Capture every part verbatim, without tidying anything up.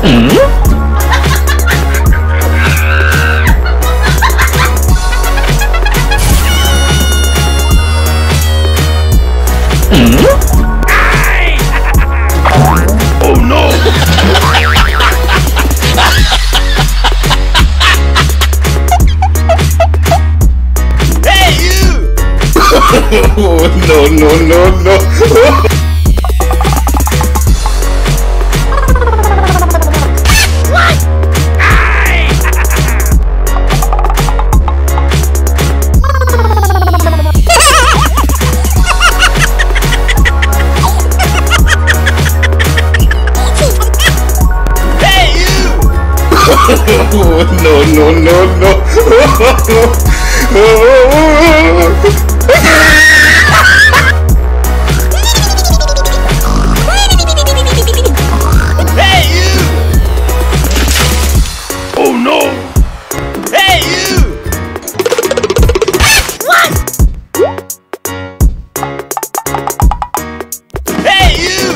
Oh no! Hey you! Oh no no no no! Oh, no, no, no, no. Hey, you! Oh, no. Hey, you! What? Hey, you!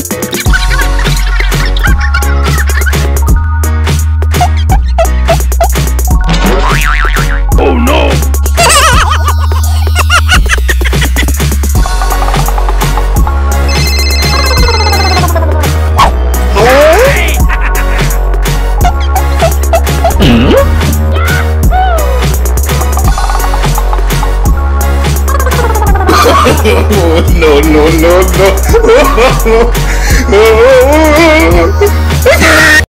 Oh no! Oh no no no no!